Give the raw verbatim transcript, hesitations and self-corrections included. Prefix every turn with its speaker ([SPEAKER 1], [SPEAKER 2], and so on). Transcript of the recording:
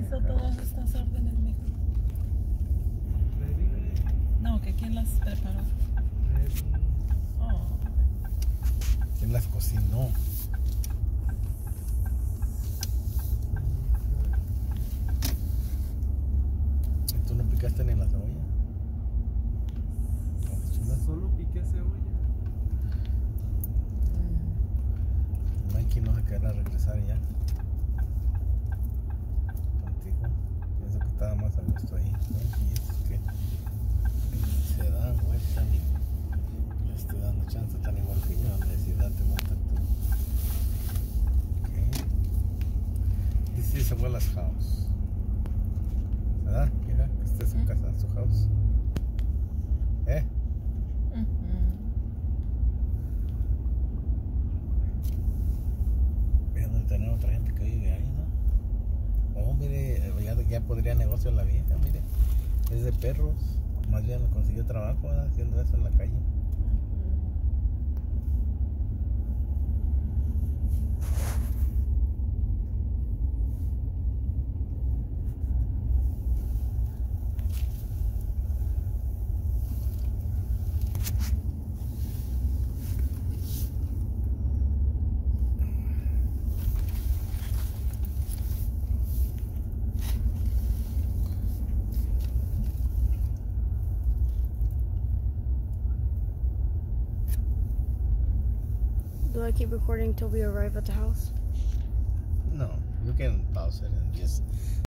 [SPEAKER 1] hizo todas estas órdenes, mijo? No, que quién las preparó. Oh.
[SPEAKER 2] ¿Quién las cocinó? ¿Y tú no picaste ni la cebolla?
[SPEAKER 3] Solo piqué cebolla.
[SPEAKER 2] Mikey no se querrá regresar ya contigo. Pienso que estaba más a gusto ahí, ¿no? Y es que se dan vuelta y le estoy dando chance, tan igual que yo. La necesidad te monta tú. Okay. This is abuela's house. ¿Verdad? Mira, esta es su casa, su house. ¿Eh? Tener otra gente que vive ahí, ¿no? Oh, mire, ya, ya podría negocio la vieja, mire. Es de perros. Más bien consiguió trabajo, ¿verdad? Haciendo eso en la calle.
[SPEAKER 4] Do I keep recording till we arrive at the house?
[SPEAKER 2] No, you can pause it and just